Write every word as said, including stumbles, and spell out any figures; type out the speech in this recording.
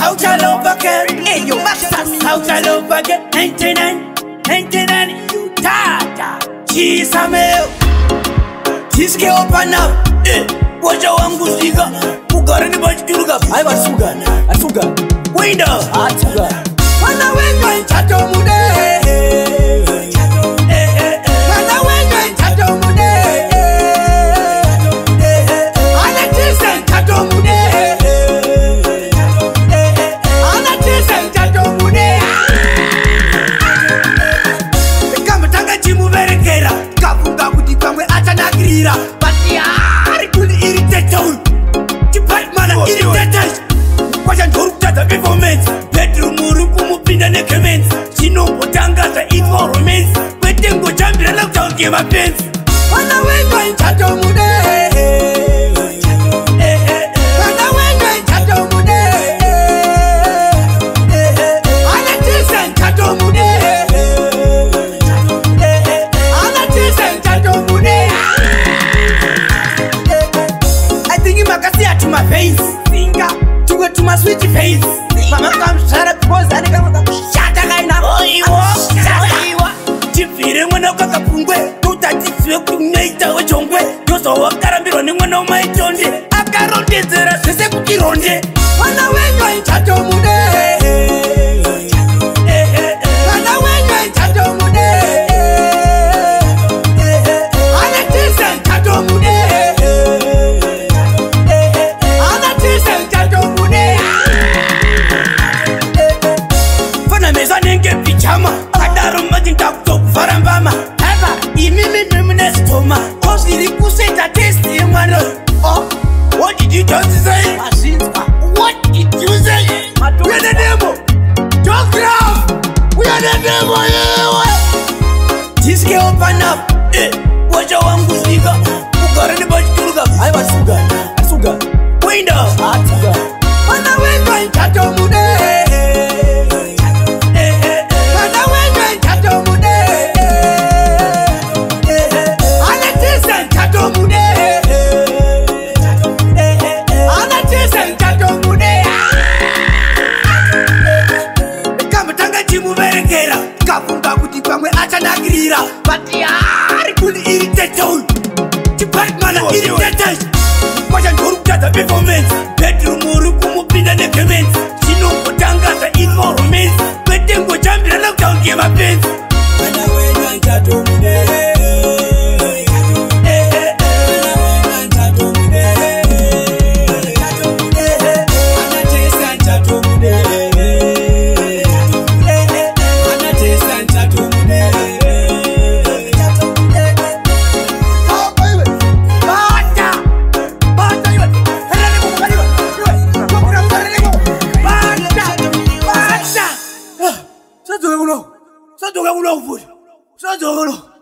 How to love again? Hey, yo, Maxus. How to love again? ninety-nine, ninety-nine, you tata. Chisa meo. Chiske open up. Eh, wacha wangu siga. Ugara ni bachiruga. Aiwa suga. Asuga. Window. Asuga. Mwana wenyu Handichamude. Mwana wenyu Handichamude. Anatisa Handichamude. Anatisa Handichamude. Kamutanga chimuberekera. Kafunga kuti pamwe achanakirira. Bati ari kuni irritation. Chipatmana irritation. Kwacha ndori kutadza performance. Bedroom uri kumupinda necommense. Chinombotangasa informance. Kwete ngochambirana kutaurike mapenzi. Mwana wenyu Handichamude. Mwana wenyu Handichamude. Anatisa Handichamude. Anatisa Handichamude. I think you makasi ati my face. Finger. To go to my sweet face. Mama comes shut up because I can't shut up right now. Oh, you are. Chipire mwana kakapungwe. Tutatiswe kumeita wachongwe. Yoso wakarambirwa ni mwana umaitonde. Akarondezera sese kukironde. Mwana wenyu Handichamude. Mwana wenyu Handichamude. Anatisa Handichamude. Anatisa Handichamude. Fana meza nenge pichama. Kadaro majinta kutokufarambama. Haba imimi mimine stoma. Kosiri kuseta testi mwana. Oh, what did you just say? What did you say? We are the demo. Don't grab. We are the demo. Chiske open up. Eh, wacha wangu siga. Ugara ni bachiruga. Aiwa suga. Suga. Window. Asuga. Mwana wenyu Handichamude. Mwana wenyu Handichamude. Anatisa Handichamude. Anatisa Handichamude. Kamutanga chimuberekera. Kafunga kuti pamwe achanakirira. Bati ari kuni irritation. Chipatmana irritation. Kwacha ndori kutadza performance. Bedroom uri kumupinda necommense. Chinombotangasa informance. Kwete ngochambirana kutaurike mapenzi. Mwana wenyu Handichamude. Só joga uno, só joga uno, só joga uno.